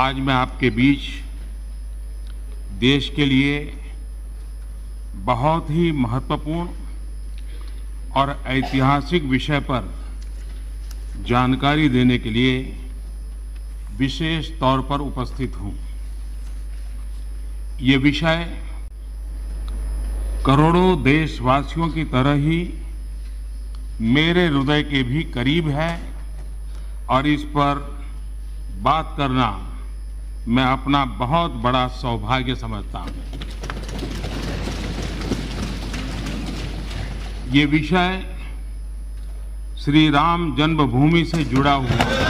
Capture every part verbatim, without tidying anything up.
आज मैं आपके बीच देश के लिए बहुत ही महत्वपूर्ण और ऐतिहासिक विषय पर जानकारी देने के लिए विशेष तौर पर उपस्थित हूं। ये विषय करोड़ों देशवासियों की तरह ही मेरे हृदय के भी करीब है और इस पर बात करना मैं अपना बहुत बड़ा सौभाग्य समझता हूं। ये विषय श्री राम जन्मभूमि से जुड़ा हुआ है।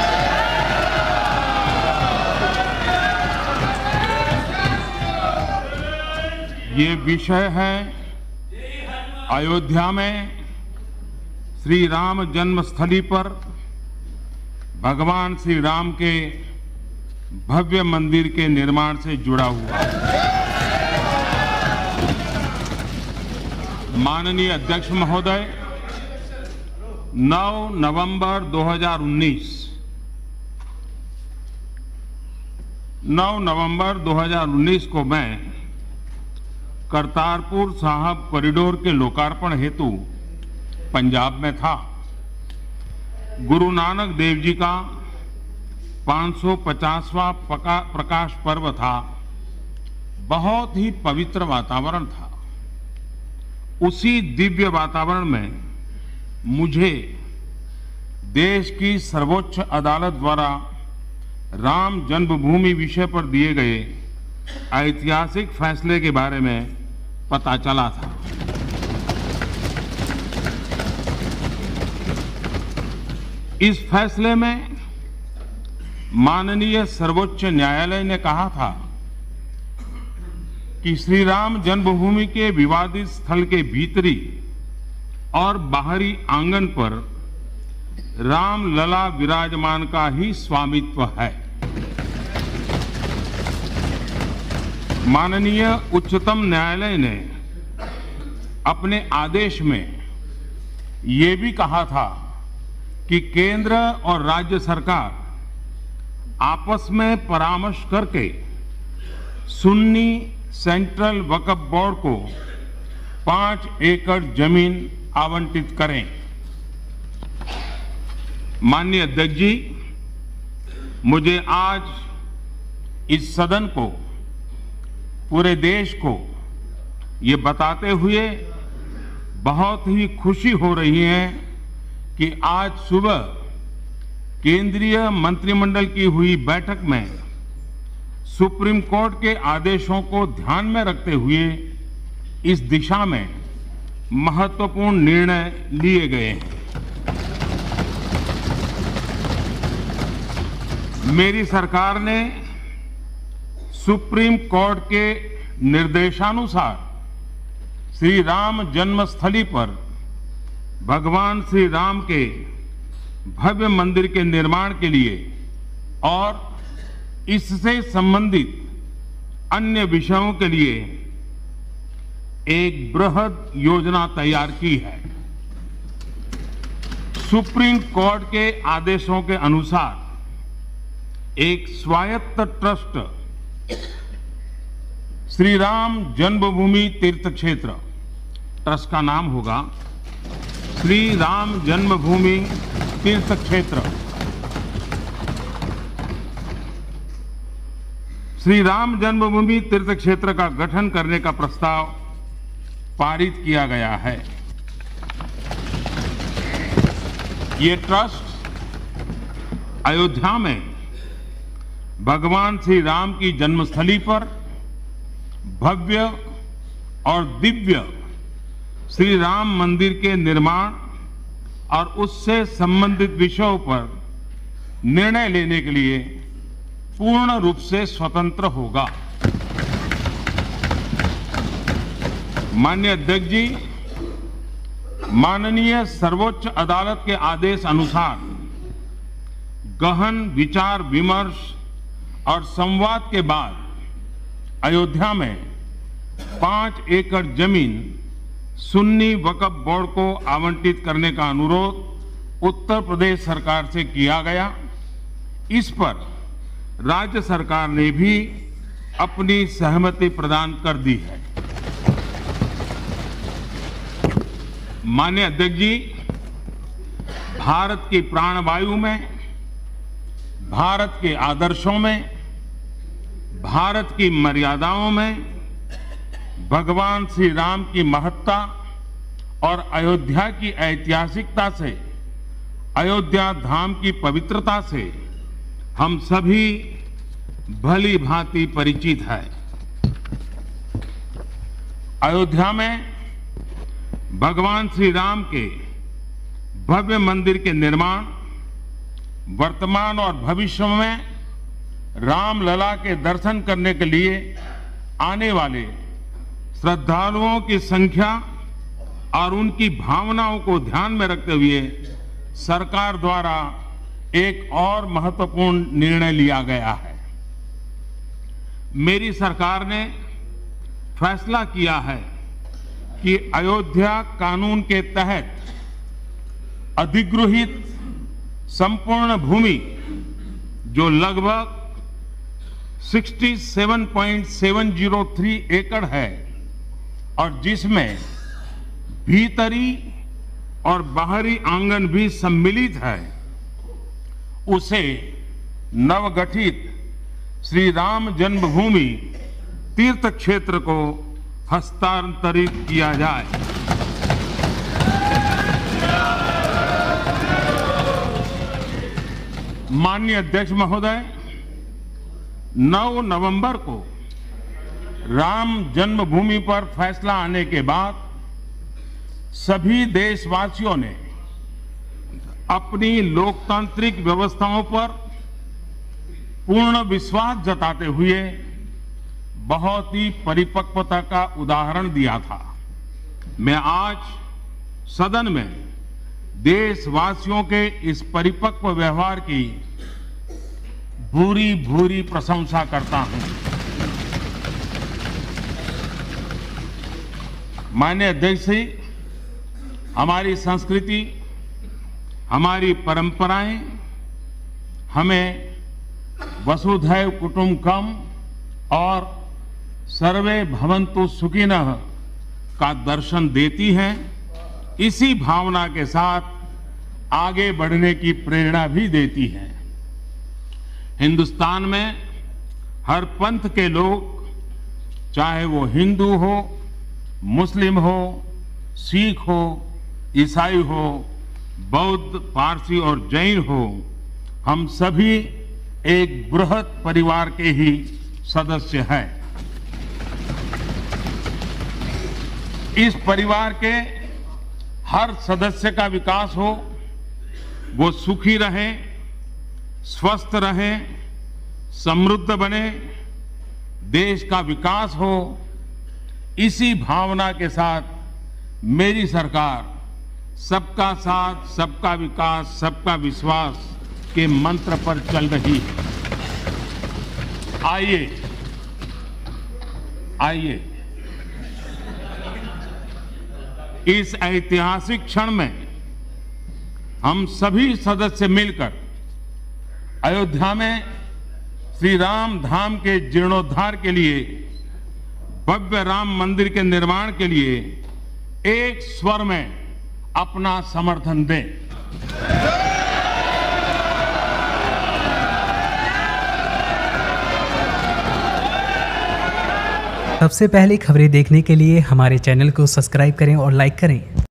ये विषय है अयोध्या में श्री राम जन्मस्थली पर भगवान श्री राम के भव्य मंदिर के निर्माण से जुड़ा हुआ है। माननीय अध्यक्ष महोदय, नौ नवंबर दो हज़ार उन्नीस नौ नवंबर दो हज़ार उन्नीस को मैं करतारपुर साहिब कॉरिडोर के लोकार्पण हेतु पंजाब में था। गुरु नानक देव जी का पाँच सौ पचासवां प्रकाश पर्व था। बहुत ही पवित्र वातावरण था। उसी दिव्य वातावरण में मुझे देश की सर्वोच्च अदालत द्वारा राम जन्मभूमि विषय पर दिए गए ऐतिहासिक फैसले के बारे में पता चला था। इस फैसले में माननीय सर्वोच्च न्यायालय ने कहा था कि श्री राम जन्मभूमि के विवादित स्थल के भीतरी और बाहरी आंगन पर राम लला विराजमान का ही स्वामित्व है। माननीय उच्चतम न्यायालय ने अपने आदेश में ये भी कहा था कि केंद्र और राज्य सरकार आपस में परामर्श करके सुन्नी सेंट्रल वक्फ बोर्ड को पांच एकड़ जमीन आवंटित करें। माननीय अध्यक्ष जी, मुझे आज इस सदन को, पूरे देश को ये बताते हुए बहुत ही खुशी हो रही है कि आज सुबह केंद्रीय मंत्रिमंडल की हुई बैठक में सुप्रीम कोर्ट के आदेशों को ध्यान में रखते हुए इस दिशा में महत्वपूर्ण निर्णय लिए गए हैं। मेरी सरकार ने सुप्रीम कोर्ट के निर्देशानुसार श्री राम जन्मस्थली पर भगवान श्री राम के भव्य मंदिर के निर्माण के लिए और इससे संबंधित अन्य विषयों के लिए एक बृहद योजना तैयार की है। सुप्रीम कोर्ट के आदेशों के अनुसार एक स्वायत्त ट्रस्ट श्री राम जन्मभूमि तीर्थ क्षेत्र, ट्रस्ट का नाम होगा श्री राम जन्मभूमि तीर्थ क्षेत्र, श्री राम जन्मभूमि तीर्थ क्षेत्र का गठन करने का प्रस्ताव पारित किया गया है। ये ट्रस्ट अयोध्या में भगवान श्री राम की जन्मस्थली पर भव्य और दिव्य श्री राम मंदिर के निर्माण और उससे संबंधित विषयों पर निर्णय लेने के लिए पूर्ण रूप से स्वतंत्र होगा। माननीय अध्यक्ष जी, माननीय सर्वोच्च अदालत के आदेश अनुसार गहन विचार विमर्श और संवाद के बाद अयोध्या में पांच एकड़ जमीन सुन्नी वक्फ बोर्ड को आवंटित करने का अनुरोध उत्तर प्रदेश सरकार से किया गया। इस पर राज्य सरकार ने भी अपनी सहमति प्रदान कर दी है। माननीय अध्यक्ष जी, भारत की प्राणवायु में, भारत के आदर्शों में, भारत की मर्यादाओं में भगवान श्री राम की महत्ता और अयोध्या की ऐतिहासिकता से, अयोध्या धाम की पवित्रता से हम सभी भली भांति परिचित है। अयोध्या में भगवान श्री राम के भव्य मंदिर के निर्माण, वर्तमान और भविष्य में रामलला के दर्शन करने के लिए आने वाले श्रद्धालुओं की संख्या और उनकी भावनाओं को ध्यान में रखते हुए सरकार द्वारा एक और महत्वपूर्ण निर्णय लिया गया है। मेरी सरकार ने फैसला किया है कि अयोध्या कानून के तहत अधिगृहित संपूर्ण भूमि, जो लगभग सड़सठ पॉइंट सात शून्य तीन एकड़ है और जिसमें भीतरी और बाहरी आंगन भी सम्मिलित है, उसे नवगठित श्री राम जन्मभूमि तीर्थ क्षेत्र को हस्तांतरित किया जाए। माननीय अध्यक्ष महोदय, नौ नवंबर को राम जन्मभूमि पर फैसला आने के बाद सभी देशवासियों ने अपनी लोकतांत्रिक व्यवस्थाओं पर पूर्ण विश्वास जताते हुए बहुत ही परिपक्वता का उदाहरण दिया था। मैं आज सदन में देशवासियों के इस परिपक्व व्यवहार की भूरी भूरी प्रशंसा करता हूं। माननीय अध्यक्ष जी, हमारी संस्कृति, हमारी परंपराएं हमें वसुधैव कुटुंबकम और सर्वे भवन्तु सुखिनः का दर्शन देती हैं। इसी भावना के साथ आगे बढ़ने की प्रेरणा भी देती हैं। हिंदुस्तान में हर पंथ के लोग, चाहे वो हिंदू हो, मुस्लिम हो, सिख हो, ईसाई हो, बौद्ध, पारसी और जैन हो, हम सभी एक बृहत परिवार के ही सदस्य हैं। इस परिवार के हर सदस्य का विकास हो, वो सुखी रहे, स्वस्थ रहे, समृद्ध बने, देश का विकास हो, इसी भावना के साथ मेरी सरकार सबका साथ, सबका विकास, सबका विश्वास के मंत्र पर चल रही है। आइए आइए इस ऐतिहासिक क्षण में हम सभी सदस्य मिलकर अयोध्या में श्री राम धाम के जीर्णोद्धार के लिए, भव्य राम मंदिर के निर्माण के लिए एक स्वर में अपना समर्थन दें। सबसे पहले खबरें देखने के लिए हमारे चैनल को सब्सक्राइब करें और लाइक करें।